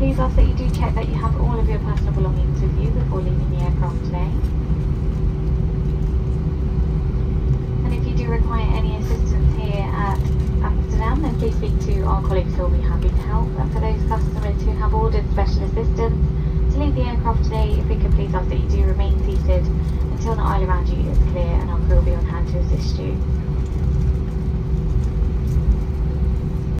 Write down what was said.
please ask that you do check that you have all of your personal belongings with you before leaving the aircraft today. And if you do require any assistance here at Amsterdam, then please speak to our colleagues who will be happy to help. And for those customers who have ordered special assistance to leave the aircraft today, if we could please ask that you do remain seated until the aisle around you is clear and our crew will be on hand to assist you.